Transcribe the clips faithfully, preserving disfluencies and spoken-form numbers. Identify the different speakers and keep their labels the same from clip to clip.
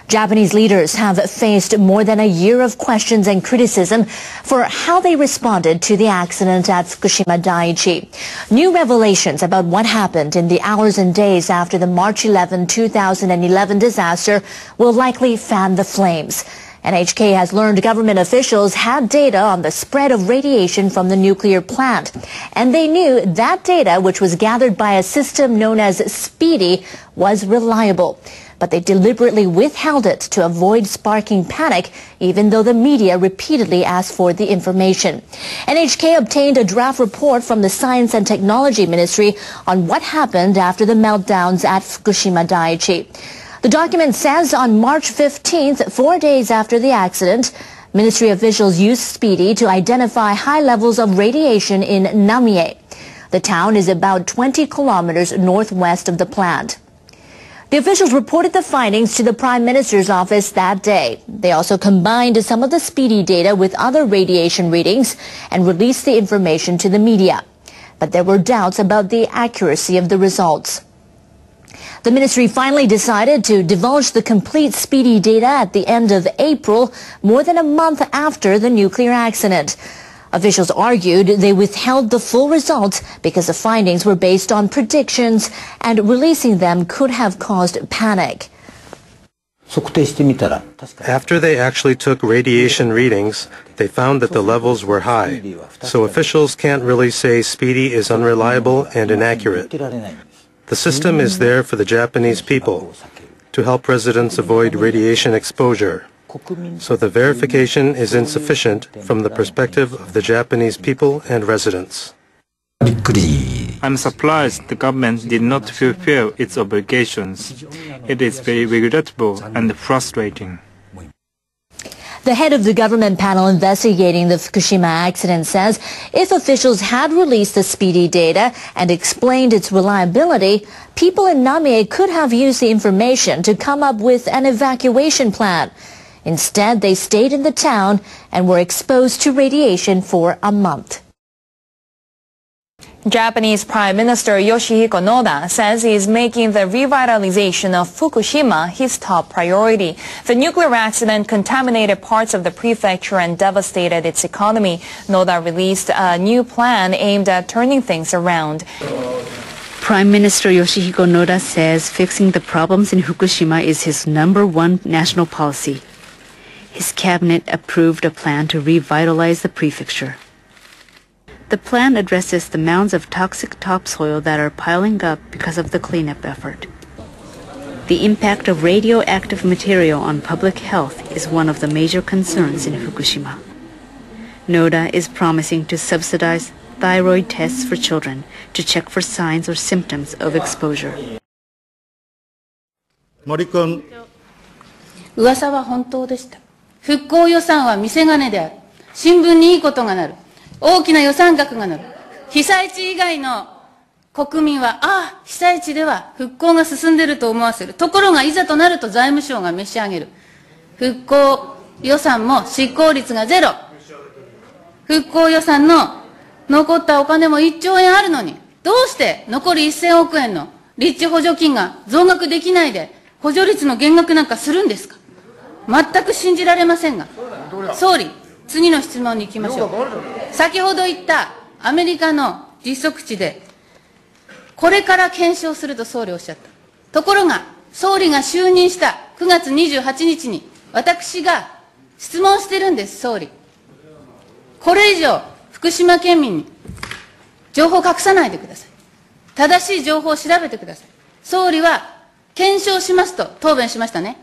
Speaker 1: Japanese leaders have faced more than a year of questions and criticism for how they responded to the accident at Fukushima Daiichi. New revelations about what happened in the hours and days after the March eleventh, two thousand eleven disaster will likely fan the flames. N H K has learned government officials had data on the spread of radiation from the nuclear plant. And they knew that data, which was gathered by a system known as SPEEDY, was reliable. But they deliberately withheld it to avoid sparking panic, even though the media repeatedly asked for the information. N H K obtained a draft report from the Science and Technology Ministry on what happened after the meltdowns at Fukushima Daiichi. The document says on March fifteenth, four days after the accident, ministry officials used SPEEDY to identify high levels of radiation in Namie. The town is about twenty kilometers northwest of the plant. The officials reported the findings to the Prime Minister's office that day. They also combined some of the SPEEDY data with other radiation readings and released the information to the media. But there were doubts about the accuracy of the results. The ministry finally decided to divulge the complete SPEEDY data at the end of April, more than a month after the nuclear accident. Officials argued they withheld the full results because the findings were based on predictions and releasing them could have caused panic.
Speaker 2: After they actually took radiation readings, they found that the levels were high. So officials can't really say SPEEDY is unreliable and inaccurate. The system is there for the Japanese people to help residents avoid radiation exposure. So the verification is insufficient from the perspective of the Japanese people and residents.
Speaker 3: I'm surprised the government did not fulfill its obligations. It is very regrettable and frustrating.
Speaker 1: The head of the government panel investigating the Fukushima accident says if officials had released the SPEEDY data and explained its reliability, people in Namie could have used the information to come up with an evacuation plan. Instead, they stayed in the town and were exposed to radiation for a month.
Speaker 4: Japanese Prime Minister Yoshihiko Noda says he is making the revitalization of Fukushima his top priority. The nuclear accident contaminated parts of the prefecture and devastated its economy. Noda released a new plan aimed at turning things around.
Speaker 5: Prime Minister Yoshihiko Noda says fixing the problems in Fukushima is his number one national policy. His cabinet approved a plan to revitalize the prefecture. The plan addresses the mounds of toxic topsoil that are piling up because of the cleanup effort. The impact of radioactive material on public health is one of the major concerns in Fukushima. Noda is promising to subsidize thyroid tests for children to check for signs or symptoms of exposure.
Speaker 6: 森君。
Speaker 7: 噂は本当でした。復興予算は見せ金である。新聞にいいことがなる。大きな予算額がなる。被災地以外の国民は、ああ、被災地では復興が進んでいると思わせる。ところがいざとなると財務省が召し上げる。復興予算も執行率がゼロ。復興予算の残ったお金もいっちょうえんあるのに、どうして残りせんおくえんの立地補助金が増額できないで補助率の減額なんかするんですか。全く信じられませんが、総理、次の質問に行きましょう。先ほど言ったアメリカの実測値で、これから検証すると総理おっしゃった。ところが、総理が就任したくがつにじゅうはちにちに、私が質問してるんです、総理。これ以上、福島県民に情報を隠さないでください。正しい情報を調べてください。総理は検証しますと答弁しましたね。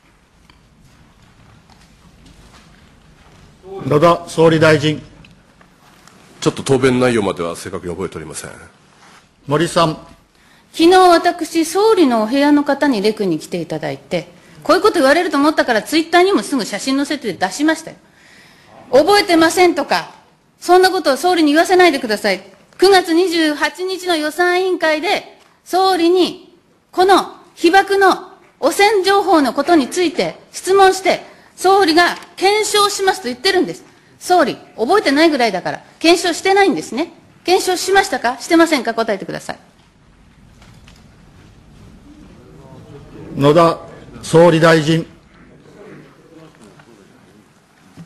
Speaker 6: 野田総理大臣。
Speaker 8: ちょっと答弁内容までは正確に覚えておりません。
Speaker 6: 森さん。
Speaker 7: 昨日私、総理のお部屋の方にレクに来ていただいて、こういうこと言われると思ったからツイッターにもすぐ写真載せて出しましたよ。覚えてませんとか、そんなことを総理に言わせないでください。くがつにじゅうはちにちの予算委員会で、総理にこの被爆の汚染情報のことについて質問して、総理が検証しますと言ってるんです。総理、覚えてないぐらいだから、検証してないんですね。検証しましたか、してませんか、答えてください。
Speaker 6: 野田総理大臣。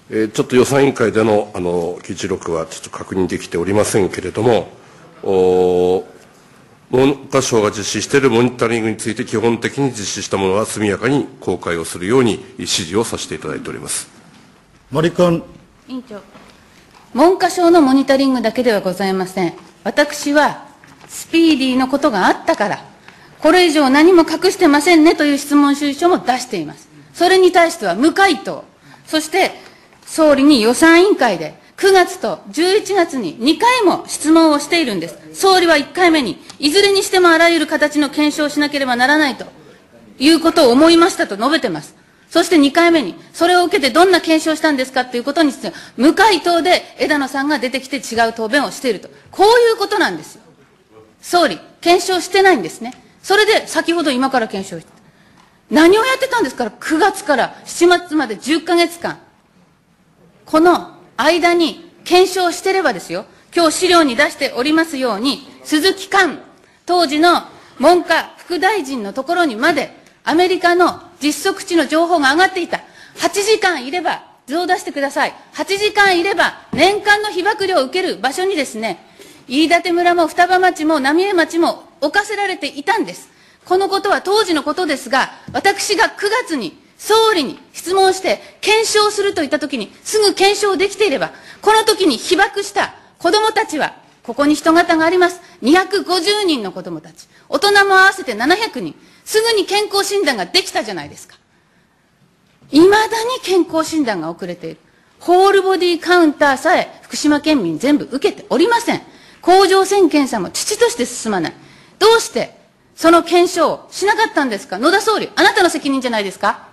Speaker 8: えー、ちょっと予算委員会でのあの議事録はちょっと確認できておりませんけれども、お文科省が実施しているモニタリングについて基本的に実施したものは速やかに公開をするように指示をさせていただいております。
Speaker 6: 森君。
Speaker 7: 委員長、文科省のモニタリングだけではございません。私はスピーディーのことがあったから、これ以上何も隠してませんねという質問主意書も出しています。それに対しては無回答。そして総理に予算委員会でくがつとじゅういちがつににかいも質問をしているんです。総理はいっかいめに、いずれにしてもあらゆる形の検証をしなければならないということを思いましたと述べてます。そしてにかいめに、それを受けてどんな検証をしたんですかということについて、無回答で枝野さんが出てきて違う答弁をしていると。こういうことなんですよ。総理、検証してないんですね。それで先ほど今から検証して。何をやってたんですから、くがつからしちがつまでじゅっかげつかん。この間に検証してればですよ、今日資料に出しておりますように、鈴木寛、当時の文科副大臣のところにまで、アメリカの実測値の情報が上がっていた。はちじかんいれば、図を出してください。はちじかんいれば、年間の被爆料を受ける場所にですね、飯舘村も双葉町も浪江町も置かせられていたんです。このことは当時のことですが、私がくがつに総理に質問して検証するといったときにすぐ検証できていれば、この時に被爆した子どもたちは、ここに人型があります。にひゃくごじゅうにんの子どもたち。大人も合わせてななひゃくにん。すぐに健康診断ができたじゃないですか。いまだに健康診断が遅れている。ホールボディカウンターさえ福島県民全部受けておりません。甲状腺検査も遅々として進まない。どうしてその検証をしなかったんですか。野田総理、あなたの責任じゃないですか。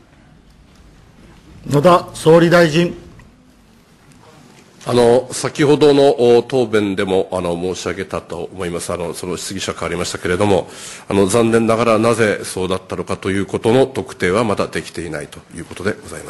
Speaker 6: 野田総理大臣。
Speaker 8: あの先ほどの答弁でもあの申し上げたと思います。あのその質疑者変わりましたけれども、あの残念ながらなぜそうだったのかということの特定はまだできていないということでございます。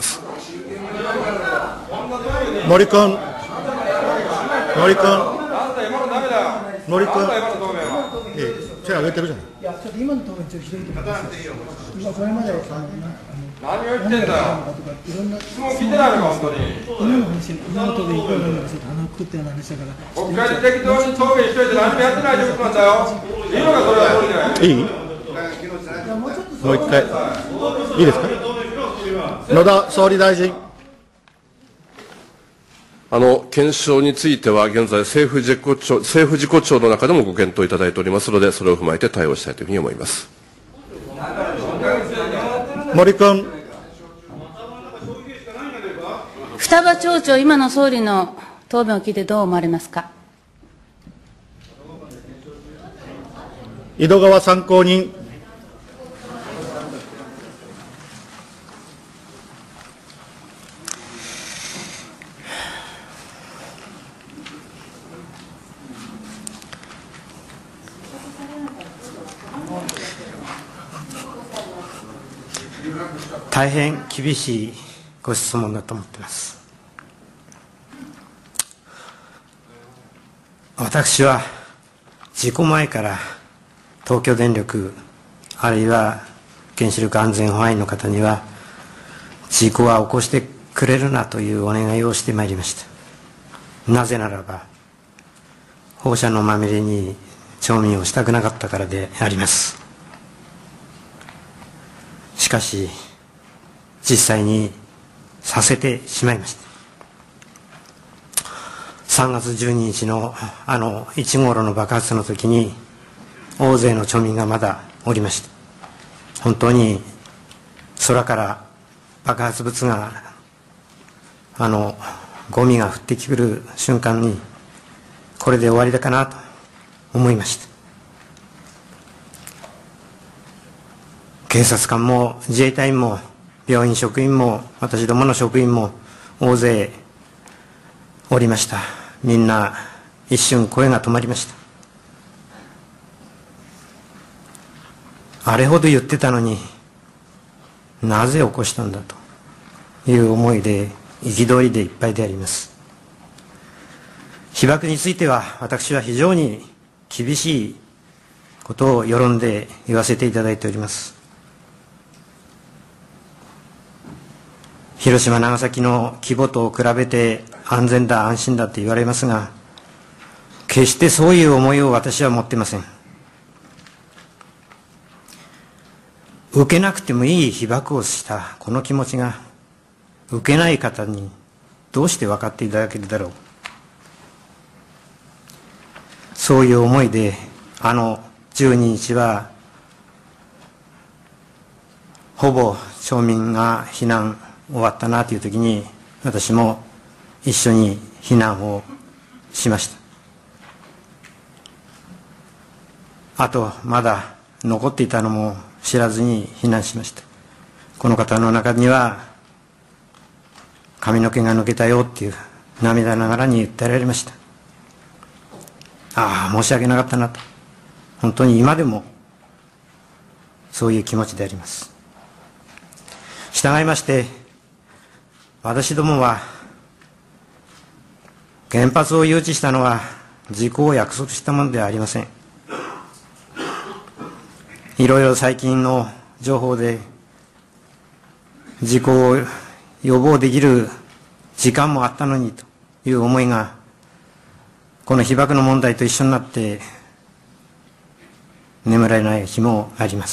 Speaker 6: 森君。森君。森君。ええ、手挙げてるじゃない。いや、ちょっと今の答弁ちょっとひどいと思います。今これまで何を言ってんだよ。質問聞いてないのか、本当に。今の話、今の答弁いくらなんですか、鼻をくくったような話だから。国会で適当に答弁しといて何もやってないということなんだよ。いいのか、それは総理で。いい？もう一回。いいですか。野田総理大臣。
Speaker 8: あの検証については現在政府事故調、政府事故調の中でもご検討いただいておりますので、それを踏まえて対応したいというふうに思います。
Speaker 6: 森君。
Speaker 7: 双葉町長、今の総理の答弁を聞いてどう思われますか。
Speaker 6: 井戸川参考人。
Speaker 9: 大変厳しいご質問だと思っています。私は事故前から東京電力あるいは原子力安全保安院の方には事故は起こしてくれるなというお願いをしてまいりました。なぜならば放射能まみれに町民をしたくなかったからであります。しかし実際にさせてしまいました。さんがつじゅうににちのあのいち号炉の爆発の時に大勢の町民がまだおりました。本当に空から爆発物があのゴミが降ってくる瞬間にこれで終わりだかなと思いました。警察官も自衛隊員も病院職員も私どもの職員も大勢おりました。みんな一瞬声が止まりました。あれほど言ってたのになぜ起こしたんだという思いで憤りでいっぱいであります。被爆については私は非常に厳しいことを世論で言わせていただいております。 広島、長崎の規模と比べて安全だ、安心だと言われますが、決してそういう思いを私は持っていません。受けなくてもいい被爆をしたこの気持ちが、受けない方にどうして分かっていただけるだろう。そういう思いで、あのじゅうににちは、ほぼ町民が避難終わったなというときに、私も一緒に避難をしました。あと、まだ残っていたのも知らずに避難しました。この方の中には、髪の毛が抜けたよっていう涙ながらに言ってられました。ああ、申し訳なかったなと。本当に今でもそういう気持ちであります。従いまして、私どもは原発を誘致したのは事故を約束したものではありません。いろいろ最近の情報で事故を予防できる時間もあったのにという思いが、この被爆の問題と一緒になって眠れない日もあります。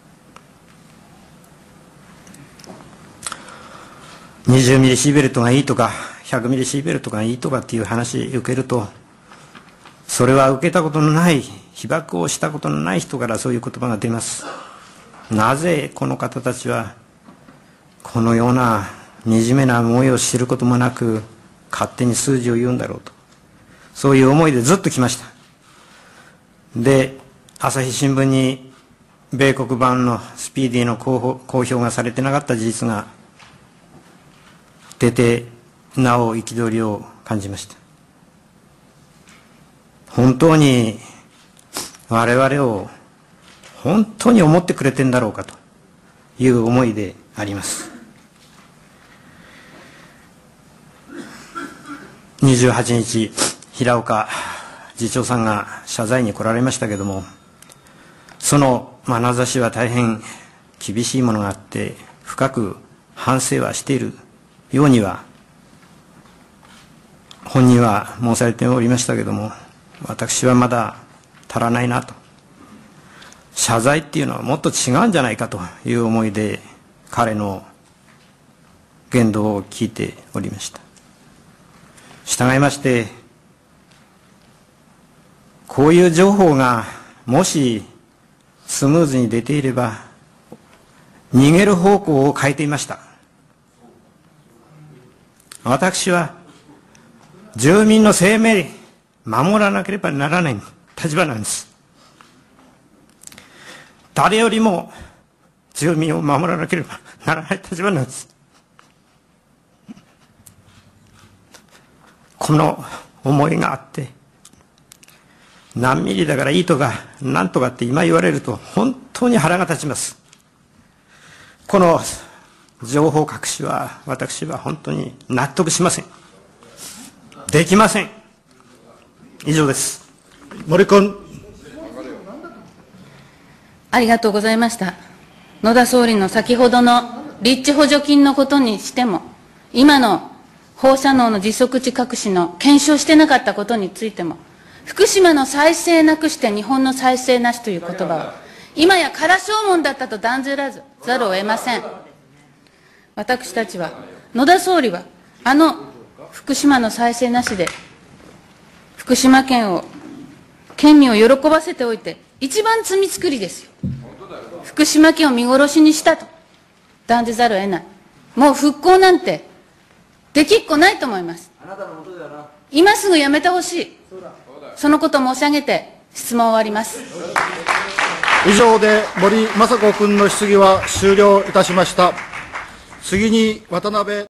Speaker 9: にじゅうミリシーベルトがいいとかひゃくミリシーベルトがいいとかっていう話を受けると、それは受けたことのない、被爆をしたことのない人からそういう言葉が出ます。なぜこの方たちはこのような惨めな思いを知ることもなく勝手に数字を言うんだろうと、そういう思いでずっと来ました。で、朝日新聞に米国版のスピーディーの公表がされてなかった事実が出て、なお憤りを感じました。本当に我々を本当に思ってくれてんだろうかという思いであります。にじゅうはちにち、平岡次長さんが謝罪に来られましたけれども、その眼差しは大変厳しいものがあって、深く反省はしているようには本人は申されておりましたけれども、私はまだ足らないなと。謝罪っていうのはもっと違うんじゃないかという思いで彼の言動を聞いておりました。従いまして、こういう情報がもしスムーズに出ていれば逃げる方向を変えていました。私は住民の生命守らなければならない立場なんです。誰よりも住民を守らなければならない立場なんです。この思いがあって、何ミリだからいいとか何とかって今言われると本当に腹が立ちます。この情報隠しは私は本当に納得しません。できません。以上です。
Speaker 6: 森君。
Speaker 7: ありがとうございました。野田総理の先ほどの立地補助金のことにしても、今の放射能の持続地隠しの検証してなかったことについても、福島の再生なくして日本の再生なしという言葉は、今や空証文だったと断じらずざるを得ません。私たちは、野田総理は、あの福島の再生なしで、福島県を、県民を喜ばせておいて、一番罪作りですよ。福島県を見殺しにしたと断じざるを得ない。もう復興なんてできっこないと思います。今すぐやめてほしい。そのことを申し上げて質問を終わります。
Speaker 6: 以上で森雅子君の質疑は終了いたしました。次に渡辺